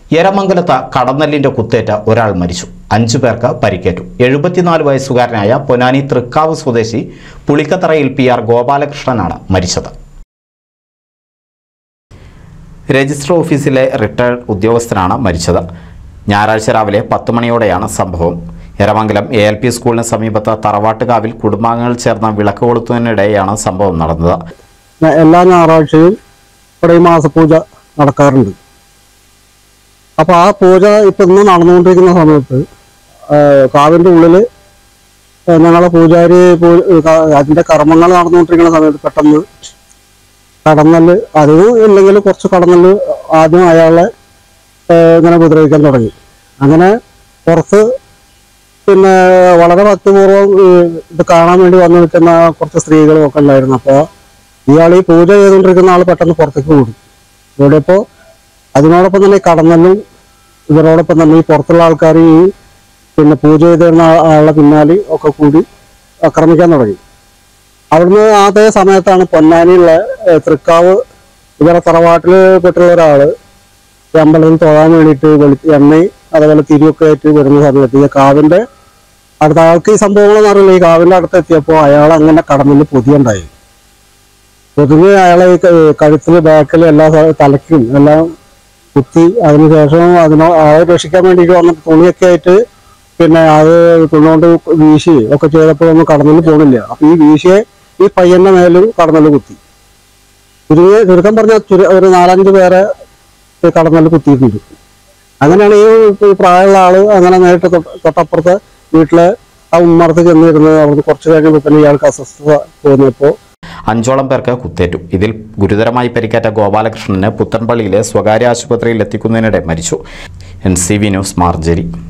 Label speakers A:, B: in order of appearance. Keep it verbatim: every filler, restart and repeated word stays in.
A: എരമംഗലത്ത് കടന്നല്ലിന്റെ കുത്തേറ്റ ഒരാൾ മരിച്ചു. അഞ്ചു പേർക്ക് പരിക്കേറ്റു. എഴുപത്തിനാല് വയസ്സുകാരനായ പൊന്നാനി തൃക്കാവ് സ്വദേശി പുളിക്കത്തറയിൽ പി ആർ ഗോപാലകൃഷ്ണനാണ് മരിച്ചത്. രജിസ്റ്റർ ഓഫീസിലെ റിട്ടയർഡ് ഉദ്യോഗസ്ഥനാണ് മരിച്ചത്. ഞായറാഴ്ച രാവിലെ പത്ത് മണിയോടെയാണ് സംഭവം. എരമംഗലം എ എൽ പി സ്കൂളിന് സമീപത്ത് തറവാട്ടുകാവിൽ കുടുംബാംഗങ്ങൾ ചേർന്ന് വിളക്ക് കൊളുത്തുന്നതിനിടെയാണ് സംഭവം നടന്നത്.
B: എല്ലാ ഞായറാഴ്ചയും ഇവിടെ ഈ മാസപൂജ നടക്കാറുണ്ട്. അപ്പോൾ ആ പൂജ ഇപ്പം ഇന്ന് നടന്നുകൊണ്ടിരിക്കുന്ന സമയത്ത് കാവിൻ്റെ ഉള്ളിൽ ഞങ്ങളെ പൂജാരി അതിൻ്റെ കർമ്മങ്ങൾ നടന്നുകൊണ്ടിരിക്കുന്ന സമയത്ത് പെട്ടെന്ന് കടന്നല് അതിന് ഇല്ലെങ്കിൽ കുറച്ച് കടന്നല് ആദ്യം അയാളെ ഇങ്ങനെ ഉപദ്രവിക്കാൻ തുടങ്ങി. അങ്ങനെ പുറത്ത് പിന്നെ വളരെ ഭക്തിപൂർവ്വം ഇത് കാണാൻ വേണ്ടി വന്നു നിൽക്കുന്ന കുറച്ച് സ്ത്രീകളും ഒക്കെ ഉണ്ടായിരുന്നു. അപ്പോൾ ഇയാൾ ഈ പൂജ ചെയ്തുകൊണ്ടിരിക്കുന്ന ആൾ പെട്ടെന്ന് പുറത്തേക്ക് കൂടി ഓടിയപ്പോൾ അതിനോടൊപ്പം തന്നെ ഈ കടന്നലും ഇവരോടൊപ്പം തന്നെ ഈ പുറത്തുള്ള ആൾക്കാർ ഈ പിന്നെ പൂജ ചെയ്തിരുന്ന ആളുടെ പിന്നാലെ ഒക്കെ കൂടി ആക്രമിക്കാൻ തുടങ്ങി. അവിടുന്ന് അതേ സമയത്താണ് പൊന്നാനിയുള്ള തൃക്കാവ് ഇവരെ തറവാട്ടിൽ പെട്ടുള്ള ഒരാൾ ഈ അമ്പലത്തിൽ തൊഴാൻ വേണ്ടിയിട്ട് വെളി എണ്ണയും അതേപോലെ തിരിയൊക്കെ ആയിട്ട് വരുന്ന സമയത്ത് ഈ കാവിൻ്റെ അടുത്ത ആൾക്ക് ഈ സംഭവങ്ങളെന്ന് അറിയില്ല. ഈ കാവിൻ്റെ അടുത്തെത്തിയപ്പോൾ അയാൾ അങ്ങനെ കടന്നിൽ പൊതിയുണ്ടായി. പൊതുവെ അയാളെ കഴുത്തിൽ ബാക്കിൽ എല്ലാ തലയ്ക്കും എല്ലാം കുത്തി. അതിനുശേഷം അതിനോ ആളെ രക്ഷിക്കാൻ വേണ്ടിയിട്ട് വന്നിട്ട് തുണിയൊക്കെ ആയിട്ട് പിന്നെ അത് തുണോണ്ട് വീശി ഒക്കെ ചെയ്തപ്പോഴൊന്നും കടന്നല് പോണില്ല. അപ്പൊ ഈ വീശിയെ ഈ പയ്യന്റെ മേലും കടന്നല് കുത്തി. ചുരുങ്ങിയ ചുരുക്കം പറഞ്ഞാൽ ചുരു ഒരു നാലഞ്ച് പേരെ കടന്നല് കുത്തിയിട്ടുണ്ട്. അങ്ങനെയാണ് ഈ പ്രായമുള്ള ആള് അങ്ങനെ നേരിട്ട് തൊട്ടപ്പുറത്ത് വീട്ടിലെ ആ ഉമ്മറത്ത് ചെന്നിരുന്നത്. അവിടുന്ന് കുറച്ച് കഴിഞ്ഞപ്പോൾ തന്നെ ഇയാൾക്ക് അസ്വസ്ഥത തോന്നിയപ്പോൾ
A: അഞ്ചോളം പേർക്ക് കുത്തേറ്റു. ഇതിൽ ഗുരുതരമായി പരിക്കേറ്റ ഗോപാലകൃഷ്ണന് പുത്തൻപള്ളിയിലെ സ്വകാര്യ ആശുപത്രിയിൽ എത്തിക്കുന്നതിനിടെ മരിച്ചു. N C V news മാർജരി.